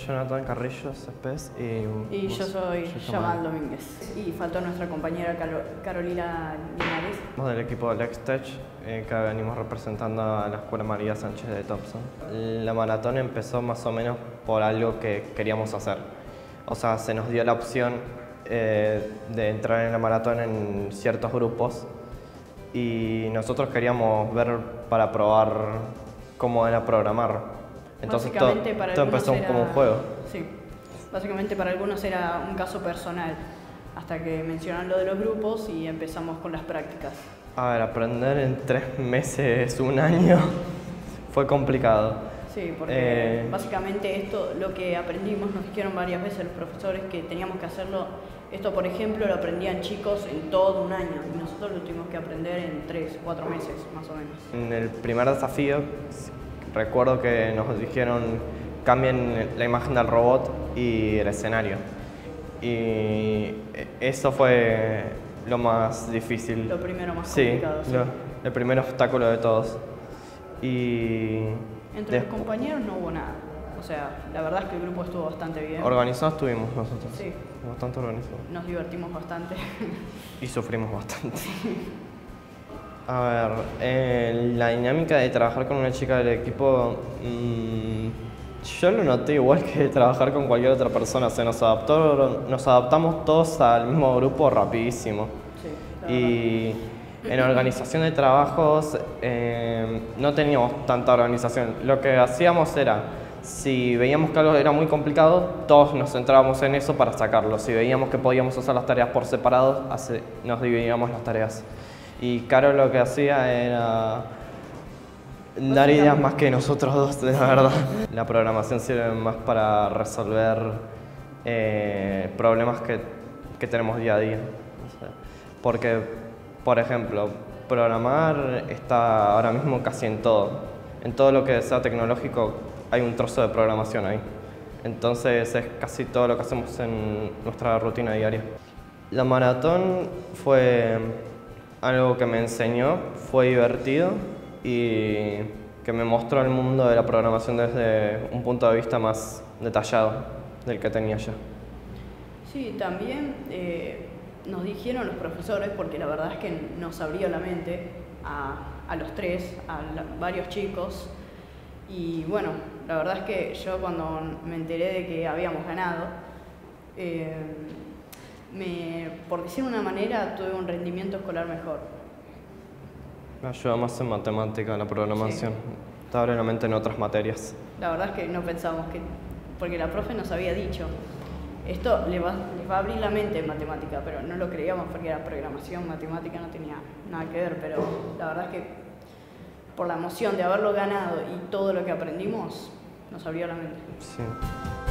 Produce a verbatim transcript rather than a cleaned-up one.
Jonathan Carrillo Céspedes y... Y vos, yo soy yo Yamal Domínguez. Y faltó nuestra compañera Caro- Carolina Linares. Somos del equipo del Extech, eh, que venimos representando a la Escuela María Sánchez de Thompson. La maratón empezó más o menos por algo que queríamos hacer. O sea, se nos dio la opción eh, de entrar en la maratón en ciertos grupos y nosotros queríamos ver para probar cómo era programar. Entonces todo, todo empezó era, como un juego. Sí, básicamente para algunos era un caso personal, hasta que mencionaron lo de los grupos y empezamos con las prácticas. A ver, aprender en tres meses, un año, fue complicado. Sí, porque eh... básicamente esto, lo que aprendimos, nos dijeron varias veces los profesores que teníamos que hacerlo. Esto, por ejemplo, lo aprendían chicos en todo un año y nosotros lo tuvimos que aprender en tres, cuatro meses, más o menos. En el primer desafío, recuerdo que nos dijeron cambien la imagen del robot y el escenario. Y eso fue lo más difícil. Lo primero más sí, complicado. Sí, lo, el primer obstáculo de todos. Y entre los compañeros no hubo nada. O sea, la verdad es que el grupo estuvo bastante bien. Organizados estuvimos nosotros. Sí. Bastante organizados. Nos divertimos bastante. Y sufrimos bastante. A ver, eh, la dinámica de trabajar con una chica del equipo, mmm, yo lo noté igual que trabajar con cualquier otra persona. Se nos adaptó, nos adaptamos todos al mismo grupo rapidísimo. Sí, y en organización de trabajos eh, no teníamos tanta organización. Lo que hacíamos era, si veíamos que algo era muy complicado, todos nos centrábamos en eso para sacarlo. Si veíamos que podíamos hacer las tareas por separado, hace, nos dividíamos las tareas. Y Caro lo que hacía era dar ideas más que nosotros dos, de verdad. La programación sirve más para resolver eh, problemas que, que tenemos día a día. O sea, porque, por ejemplo, programar está ahora mismo casi en todo. En todo lo que sea tecnológico hay un trozo de programación ahí. Entonces es casi todo lo que hacemos en nuestra rutina diaria. La maratón fue algo que me enseñó, fue divertido y que me mostró el mundo de la programación desde un punto de vista más detallado del que tenía yo. Sí, también eh, nos dijeron los profesores, porque la verdad es que nos abrió la mente a, a los tres, a la, varios chicos, y bueno, la verdad es que yo cuando me enteré de que habíamos ganado, eh, Me, por decir una manera, tuve un rendimiento escolar mejor. Me ayuda más en matemática, la programación. Sí. Te abre la mente en otras materias. La verdad es que no pensamos que... Porque la profe nos había dicho, esto les va, les va a abrir la mente en matemática, pero no lo creíamos porque la programación, matemática no tenía nada que ver, pero la verdad es que por la emoción de haberlo ganado y todo lo que aprendimos, nos abrió la mente. Sí.